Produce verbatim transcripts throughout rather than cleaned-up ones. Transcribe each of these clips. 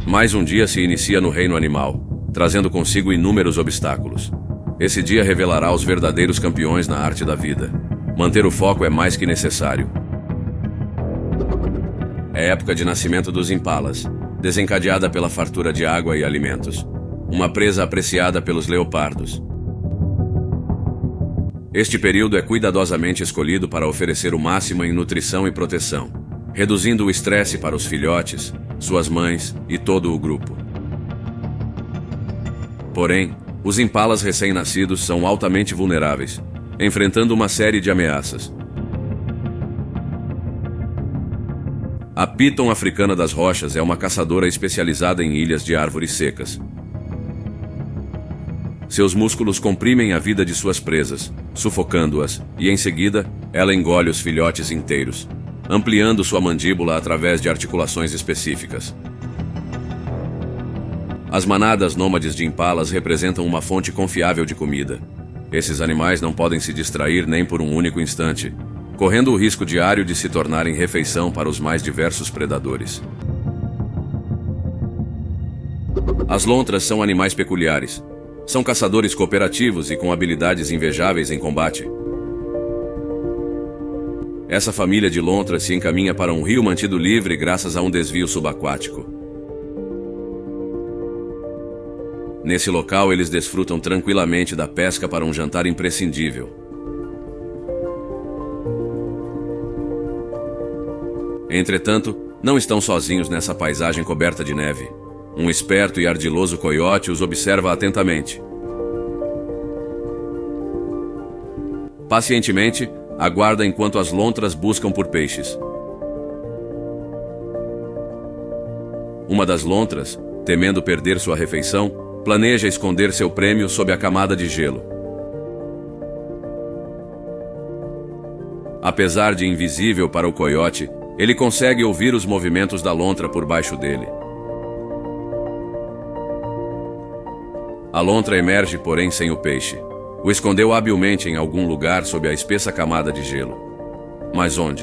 Mais um dia se inicia no reino animal, trazendo consigo inúmeros obstáculos. Esse dia revelará os verdadeiros campeões na arte da vida. Manter o foco é mais que necessário. É época de nascimento dos impalas, desencadeada pela fartura de água e alimentos. Uma presa apreciada pelos leopardos. Este período é cuidadosamente escolhido para oferecer o máximo em nutrição e proteção, reduzindo o estresse para os filhotes, suas mães e todo o grupo. Porém, os impalas recém-nascidos são altamente vulneráveis, enfrentando uma série de ameaças. A piton africana das rochas é uma caçadora especializada em ilhas de árvores secas. Seus músculos comprimem a vida de suas presas, sufocando-as, e em seguida, ela engole os filhotes inteiros, ampliando sua mandíbula através de articulações específicas. As manadas nômades de impalas representam uma fonte confiável de comida. Esses animais não podem se distrair nem por um único instante, correndo o risco diário de se tornarem refeição para os mais diversos predadores. As lontras são animais peculiares. São caçadores cooperativos e com habilidades invejáveis em combate. Essa família de lontras se encaminha para um rio mantido livre graças a um desvio subaquático. Nesse local, eles desfrutam tranquilamente da pesca para um jantar imprescindível. Entretanto, não estão sozinhos nessa paisagem coberta de neve. Um esperto e ardiloso coiote os observa atentamente. Pacientemente, aguarda enquanto as lontras buscam por peixes. Uma das lontras, temendo perder sua refeição, planeja esconder seu prêmio sob a camada de gelo. Apesar de invisível para o coiote, ele consegue ouvir os movimentos da lontra por baixo dele. A lontra emerge, porém, sem o peixe. O escondeu habilmente em algum lugar sob a espessa camada de gelo. Mas onde?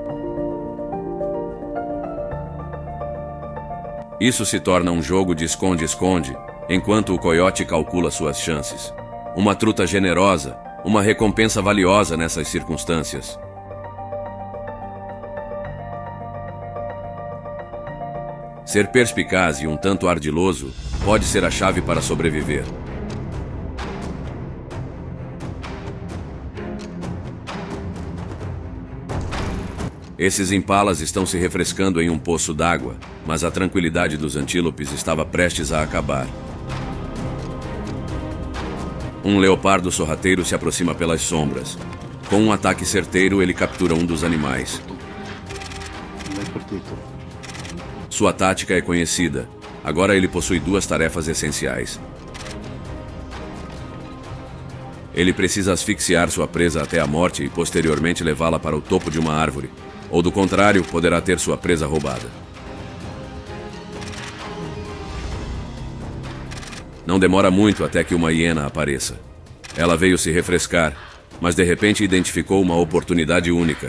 Isso se torna um jogo de esconde-esconde, enquanto o coiote calcula suas chances. Uma truta generosa, uma recompensa valiosa nessas circunstâncias. Ser perspicaz e um tanto ardiloso pode ser a chave para sobreviver. Esses impalas estão se refrescando em um poço d'água, mas a tranquilidade dos antílopes estava prestes a acabar. Um leopardo sorrateiro se aproxima pelas sombras. Com um ataque certeiro, ele captura um dos animais. Sua tática é conhecida. Agora ele possui duas tarefas essenciais. Ele precisa asfixiar sua presa até a morte e posteriormente levá-la para o topo de uma árvore, ou do contrário, poderá ter sua presa roubada. Não demora muito até que uma hiena apareça. Ela veio se refrescar, mas de repente identificou uma oportunidade única.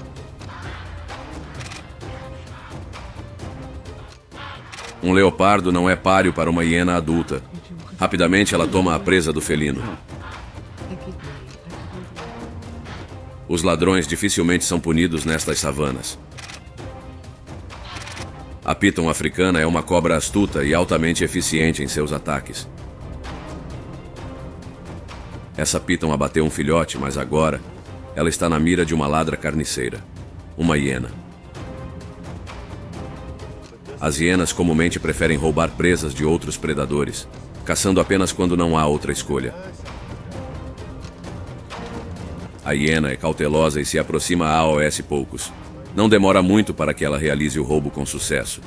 Um leopardo não é páreo para uma hiena adulta. Rapidamente ela toma a presa do felino. Os ladrões dificilmente são punidos nestas savanas. A piton africana é uma cobra astuta e altamente eficiente em seus ataques. Essa piton abateu um filhote, mas agora ela está na mira de uma ladra carniceira, uma hiena. As hienas comumente preferem roubar presas de outros predadores, caçando apenas quando não há outra escolha. A hiena é cautelosa e se aproxima aos poucos. Não demora muito para que ela realize o roubo com sucesso.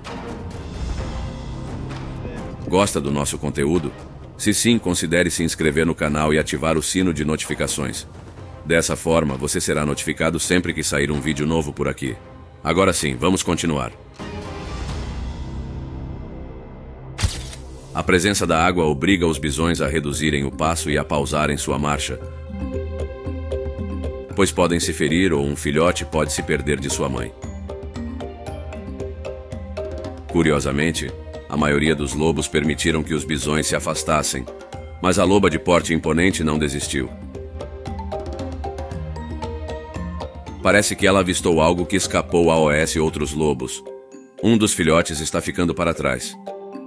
Gosta do nosso conteúdo? Se sim, considere se inscrever no canal e ativar o sino de notificações. Dessa forma, você será notificado sempre que sair um vídeo novo por aqui. Agora sim, vamos continuar. A presença da água obriga os bisões a reduzirem o passo e a pausarem sua marcha, pois podem se ferir ou um filhote pode se perder de sua mãe. Curiosamente, A maioria dos lobos permitiram que os bisões se afastassem, mas a loba de porte imponente não desistiu. Parece que ela avistou algo que escapou a O S outros lobos. Um dos filhotes está ficando para trás.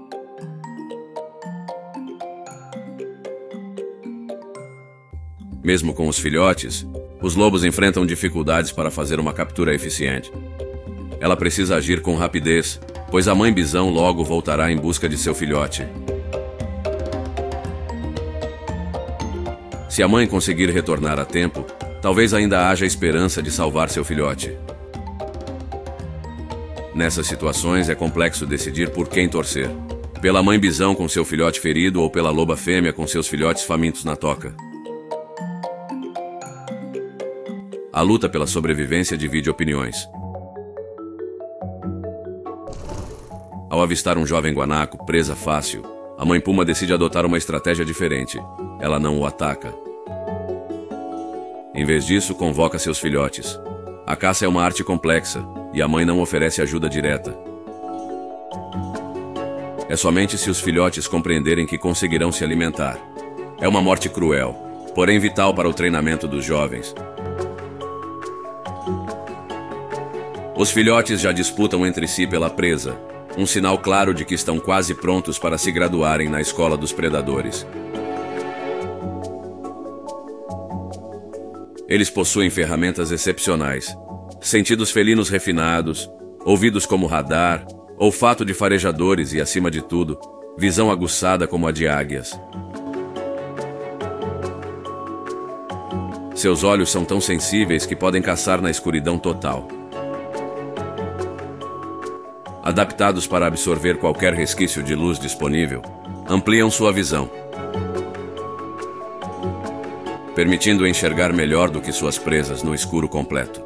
Mesmo com os filhotes, os lobos enfrentam dificuldades para fazer uma captura eficiente. Ela precisa agir com rapidez, pois a mãe bisão logo voltará em busca de seu filhote. Se a mãe conseguir retornar a tempo, talvez ainda haja esperança de salvar seu filhote. Nessas situações é complexo decidir por quem torcer. Pela mãe bisão com seu filhote ferido ou pela loba fêmea com seus filhotes famintos na toca. A luta pela sobrevivência divide opiniões. Ao avistar um jovem guanaco, presa fácil, a mãe puma decide adotar uma estratégia diferente. Ela não o ataca. Em vez disso, convoca seus filhotes. A caça é uma arte complexa, e a mãe não oferece ajuda direta. É somente se os filhotes compreenderem que conseguirão se alimentar. É uma morte cruel, porém vital para o treinamento dos jovens. Os filhotes já disputam entre si pela presa, um sinal claro de que estão quase prontos para se graduarem na escola dos predadores. Eles possuem ferramentas excepcionais, sentidos felinos refinados, ouvidos como radar, olfato de farejadores e, acima de tudo, visão aguçada como a de águias. Seus olhos são tão sensíveis que podem caçar na escuridão total. Adaptados para absorver qualquer resquício de luz disponível, ampliam sua visão, permitindo enxergar melhor do que suas presas no escuro completo.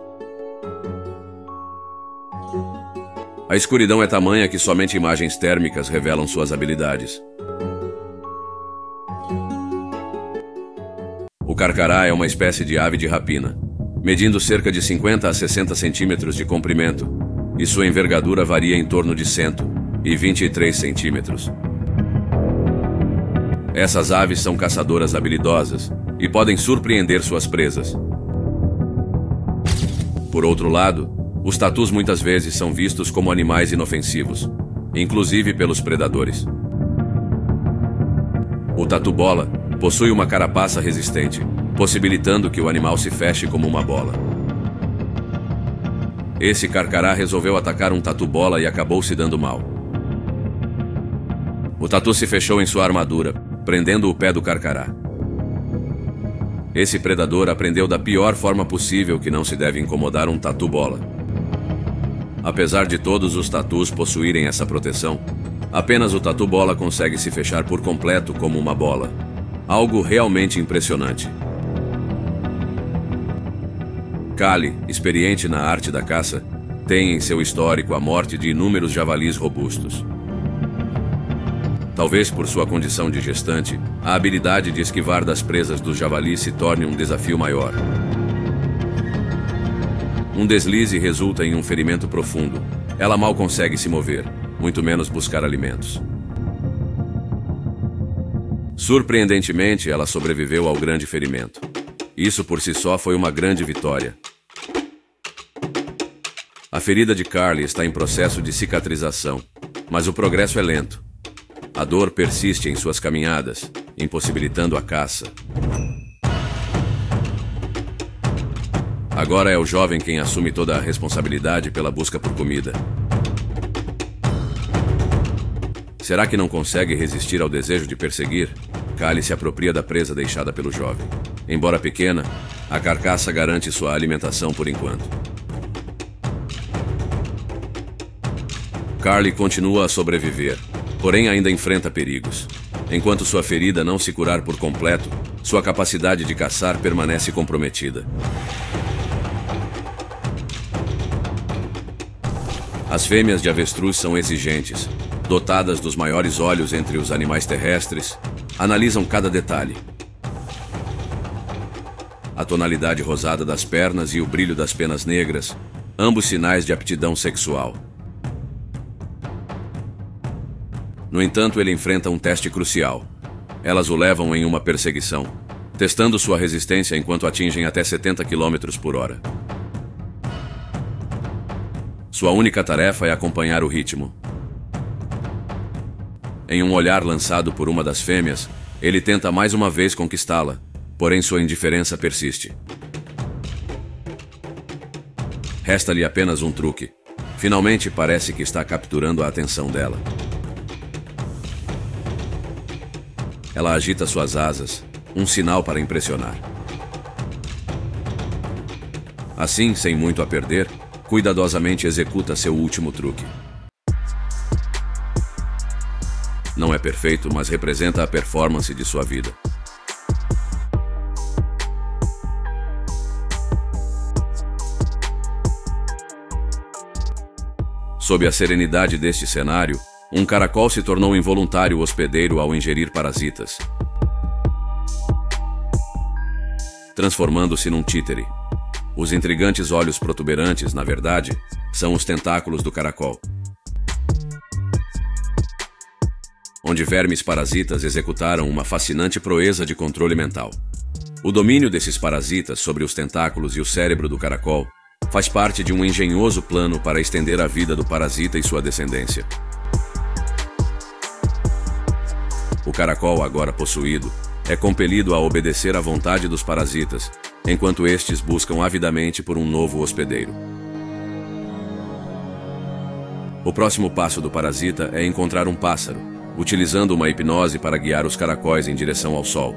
A escuridão é tamanha que somente imagens térmicas revelam suas habilidades. O carcará é uma espécie de ave de rapina, medindo cerca de cinquenta a sessenta centímetros de comprimento, e sua envergadura varia em torno de cento e vinte e três centímetros. Essas aves são caçadoras habilidosas e podem surpreender suas presas. Por outro lado, os tatus muitas vezes são vistos como animais inofensivos, inclusive pelos predadores. O tatu-bola possui uma carapaça resistente, possibilitando que o animal se feche como uma bola. Esse carcará resolveu atacar um tatu-bola e acabou se dando mal. O tatu se fechou em sua armadura, prendendo o pé do carcará. Esse predador aprendeu da pior forma possível que não se deve incomodar um tatu-bola. Apesar de todos os tatus possuírem essa proteção, apenas o tatu-bola consegue se fechar por completo como uma bola. Algo realmente impressionante. Kali, experiente na arte da caça, tem em seu histórico a morte de inúmeros javalis robustos. Talvez por sua condição de gestante, a habilidade de esquivar das presas dos javalis se torne um desafio maior. Um deslize resulta em um ferimento profundo. Ela mal consegue se mover, muito menos buscar alimentos. Surpreendentemente, ela sobreviveu ao grande ferimento. Isso por si só foi uma grande vitória. A ferida de Carly está em processo de cicatrização, mas o progresso é lento. A dor persiste em suas caminhadas, impossibilitando a caça. Agora é o jovem quem assume toda a responsabilidade pela busca por comida. Será que não consegue resistir ao desejo de perseguir? Kali se apropria da presa deixada pelo jovem. Embora pequena, a carcaça garante sua alimentação por enquanto. Carly continua a sobreviver, porém ainda enfrenta perigos. Enquanto sua ferida não se curar por completo, sua capacidade de caçar permanece comprometida. As fêmeas de avestruz são exigentes, dotadas dos maiores olhos entre os animais terrestres, analisam cada detalhe. A tonalidade rosada das pernas e o brilho das penas negras, ambos sinais de aptidão sexual. No entanto, ele enfrenta um teste crucial. Elas o levam em uma perseguição, testando sua resistência enquanto atingem até setenta quilômetros por hora. Sua única tarefa é acompanhar o ritmo. Em um olhar lançado por uma das fêmeas, ele tenta mais uma vez conquistá-la, porém sua indiferença persiste. Resta-lhe apenas um truque. Finalmente parece que está capturando a atenção dela. Ela agita suas asas, um sinal para impressionar. Assim, sem muito a perder, cuidadosamente executa seu último truque. Não é perfeito, mas representa a performance de sua vida. Sob a serenidade deste cenário, um caracol se tornou involuntário hospedeiro ao ingerir parasitas, transformando-se num títere. Os intrigantes olhos protuberantes, na verdade, são os tentáculos do caracol, onde vermes parasitas executaram uma fascinante proeza de controle mental. O domínio desses parasitas sobre os tentáculos e o cérebro do caracol faz parte de um engenhoso plano para estender a vida do parasita e sua descendência. O caracol, agora possuído, é compelido a obedecer à vontade dos parasitas, enquanto estes buscam avidamente por um novo hospedeiro. O próximo passo do parasita é encontrar um pássaro, utilizando uma hipnose para guiar os caracóis em direção ao sol.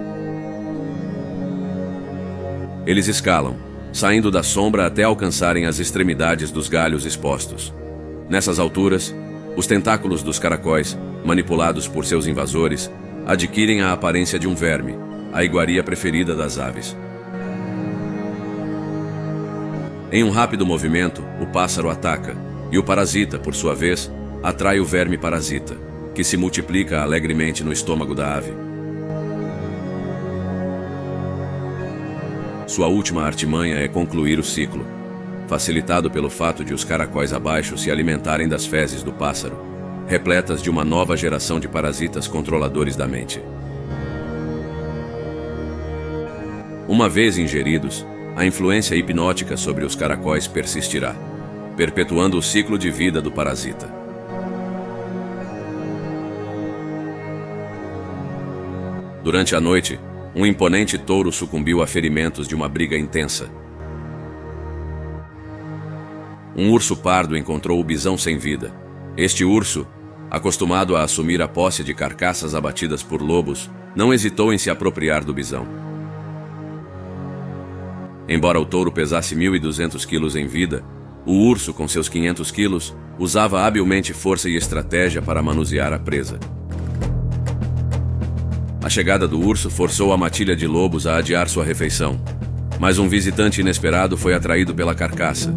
Eles escalam, saindo da sombra até alcançarem as extremidades dos galhos expostos. Nessas alturas, os tentáculos dos caracóis, manipulados por seus invasores, adquirem a aparência de um verme, a iguaria preferida das aves. Em um rápido movimento, o pássaro ataca, e o parasita, por sua vez, atrai o verme parasita, que se multiplica alegremente no estômago da ave. Sua última artimanha é concluir o ciclo, facilitado pelo fato de os caracóis abaixo se alimentarem das fezes do pássaro, repletas de uma nova geração de parasitas controladores da mente. Uma vez ingeridos, a influência hipnótica sobre os caracóis persistirá, perpetuando o ciclo de vida do parasita. Durante a noite, um imponente touro sucumbiu a ferimentos de uma briga intensa. Um urso pardo encontrou o bisão sem vida. Este urso, acostumado a assumir a posse de carcaças abatidas por lobos, não hesitou em se apropriar do bisão. Embora o touro pesasse mil e duzentos quilos em vida, o urso, com seus quinhentos quilos, usava habilmente força e estratégia para manusear a presa. A chegada do urso forçou a matilha de lobos a adiar sua refeição, mas um visitante inesperado foi atraído pela carcaça.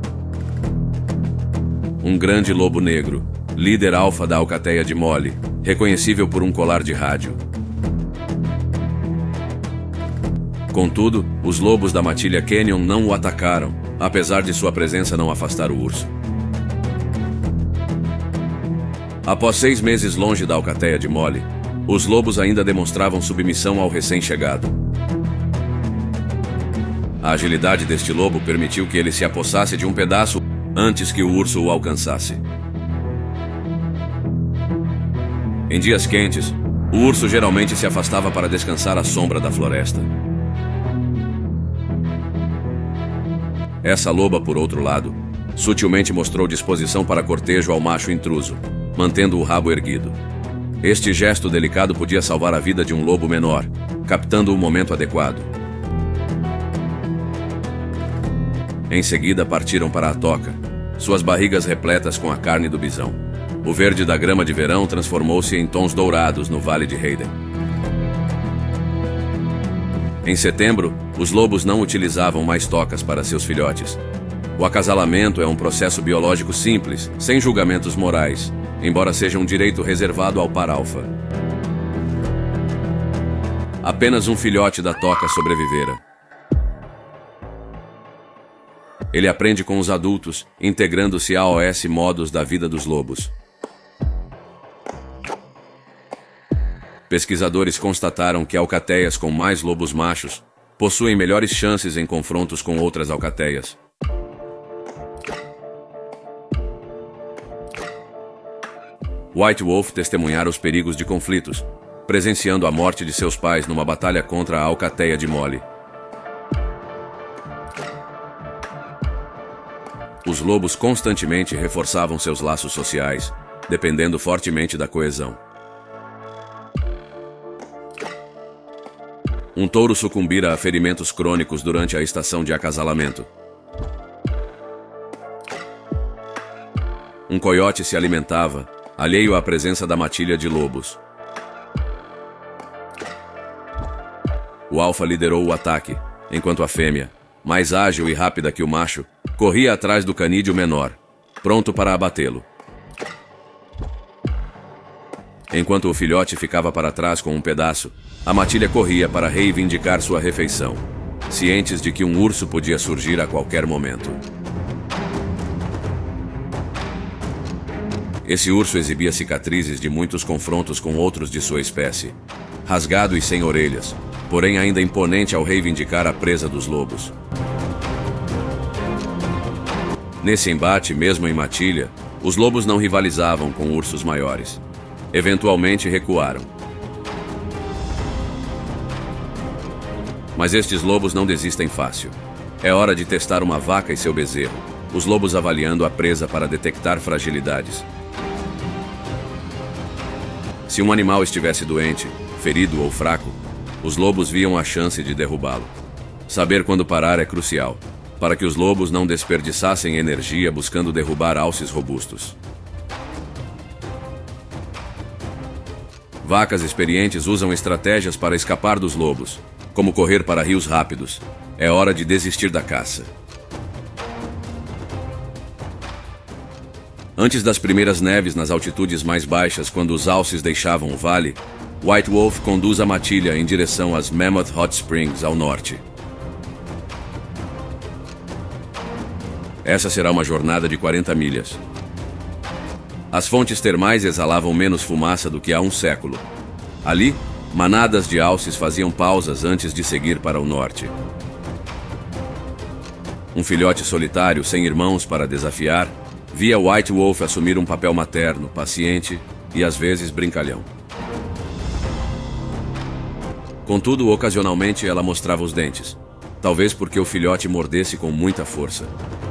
Um grande lobo negro, líder alfa da alcateia de Molly, reconhecível por um colar de rádio. Contudo, os lobos da matilha Canyon não o atacaram, apesar de sua presença não afastar o urso. Após seis meses longe da alcateia de Molly, os lobos ainda demonstravam submissão ao recém-chegado. A agilidade deste lobo permitiu que ele se apossasse de um pedaço antes que o urso o alcançasse. Em dias quentes, o urso geralmente se afastava para descansar à sombra da floresta. Essa loba, por outro lado, sutilmente mostrou disposição para cortejo ao macho intruso, mantendo o rabo erguido. Este gesto delicado podia salvar a vida de um lobo menor, captando o momento adequado. Em seguida partiram para a toca, suas barrigas repletas com a carne do bisão. O verde da grama de verão transformou-se em tons dourados no Vale de Hayden. Em setembro, os lobos não utilizavam mais tocas para seus filhotes. O acasalamento é um processo biológico simples, sem julgamentos morais, embora seja um direito reservado ao par alfa. Apenas um filhote da toca sobrevivera. Ele aprende com os adultos, integrando-se a O S modos da vida dos lobos. Pesquisadores constataram que alcateias com mais lobos machos possuem melhores chances em confrontos com outras alcateias. White Wolf testemunhara os perigos de conflitos, presenciando a morte de seus pais numa batalha contra a alcateia de Molly. Os lobos constantemente reforçavam seus laços sociais, dependendo fortemente da coesão. Um touro sucumbira a ferimentos crônicos durante a estação de acasalamento. Um coiote se alimentava, alheio à presença da matilha de lobos. O alfa liderou o ataque, enquanto a fêmea, mais ágil e rápida que o macho, corria atrás do canídeo menor, pronto para abatê-lo. Enquanto o filhote ficava para trás com um pedaço, a matilha corria para reivindicar sua refeição, cientes de que um urso podia surgir a qualquer momento. Esse urso exibia cicatrizes de muitos confrontos com outros de sua espécie, rasgado e sem orelhas, porém ainda imponente ao reivindicar a presa dos lobos. Nesse embate, mesmo em matilha, os lobos não rivalizavam com ursos maiores. Eventualmente recuaram. Mas estes lobos não desistem fácil. É hora de testar uma vaca e seu bezerro, os lobos avaliando a presa para detectar fragilidades. Se um animal estivesse doente, ferido ou fraco, os lobos viam a chance de derrubá-lo. Saber quando parar é crucial, para que os lobos não desperdiçassem energia buscando derrubar alces robustos. Vacas experientes usam estratégias para escapar dos lobos, como correr para rios rápidos. É hora de desistir da caça. Antes das primeiras neves nas altitudes mais baixas, quando os alces deixavam o vale, White Wolf conduz a matilha em direção às Mammoth Hot Springs, ao norte. Essa será uma jornada de quarenta milhas. As fontes termais exalavam menos fumaça do que há um século. Ali, manadas de alces faziam pausas antes de seguir para o norte. Um filhote solitário, sem irmãos para desafiar, via White Wolf assumir um papel materno, paciente e às vezes brincalhão. Contudo, ocasionalmente ela mostrava os dentes, talvez porque o filhote mordesse com muita força.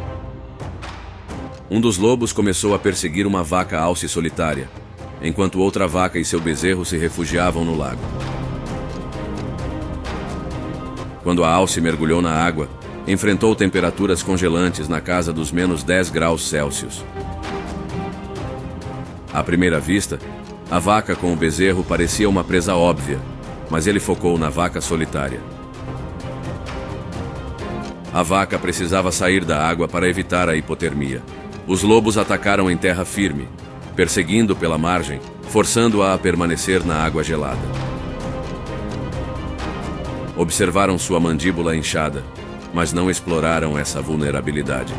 Um dos lobos começou a perseguir uma vaca alce solitária, enquanto outra vaca e seu bezerro se refugiavam no lago. Quando a alce mergulhou na água, enfrentou temperaturas congelantes na casa dos menos dez graus Celsius. À primeira vista, a vaca com o bezerro parecia uma presa óbvia, mas ele focou na vaca solitária. A vaca precisava sair da água para evitar a hipotermia. Os lobos atacaram em terra firme, perseguindo pela margem, forçando-a a permanecer na água gelada. Observaram sua mandíbula inchada, mas não exploraram essa vulnerabilidade.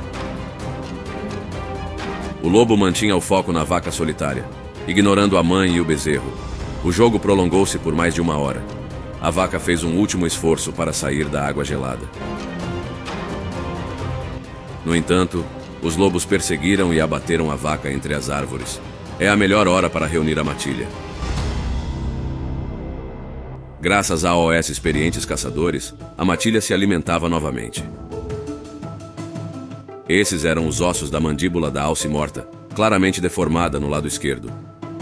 O lobo mantinha o foco na vaca solitária, ignorando a mãe e o bezerro. O jogo prolongou-se por mais de uma hora. A vaca fez um último esforço para sair da água gelada. No entanto, os lobos perseguiram e abateram a vaca entre as árvores. É a melhor hora para reunir a matilha. Graças a A O S experientes caçadores, a matilha se alimentava novamente. Esses eram os ossos da mandíbula da alce morta, claramente deformada no lado esquerdo.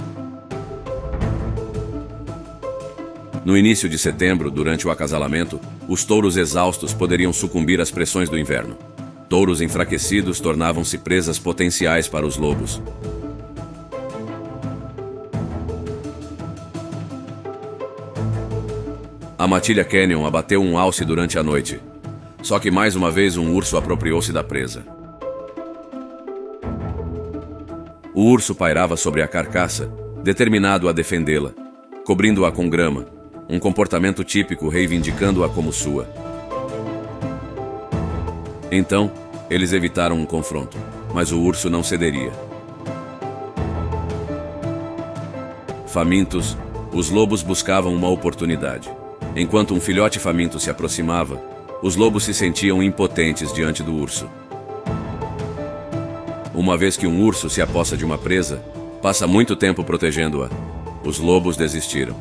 No início de setembro, durante o acasalamento, os touros exaustos poderiam sucumbir às pressões do inverno. Touros enfraquecidos tornavam-se presas potenciais para os lobos. A matilha Canyon abateu um alce durante a noite. Só que mais uma vez um urso apropriou-se da presa. O urso pairava sobre a carcaça, determinado a defendê-la, cobrindo-a com grama, um comportamento típico reivindicando-a como sua. Então, eles evitaram um confronto, mas o urso não cederia. Famintos, Os lobos buscavam uma oportunidade. Enquanto um filhote faminto se aproximava, os lobos se sentiam impotentes diante do urso. Uma vez que um urso se apossa de uma presa, passa muito tempo protegendo-a. Os lobos desistiram.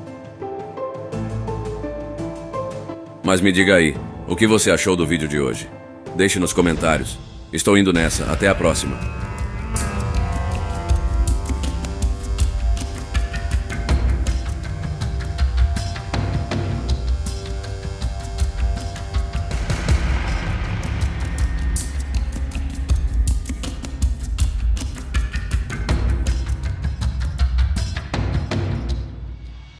Mas me diga aí, o que você achou do vídeo de hoje? Deixe nos comentários. Estou indo nessa. Até a próxima.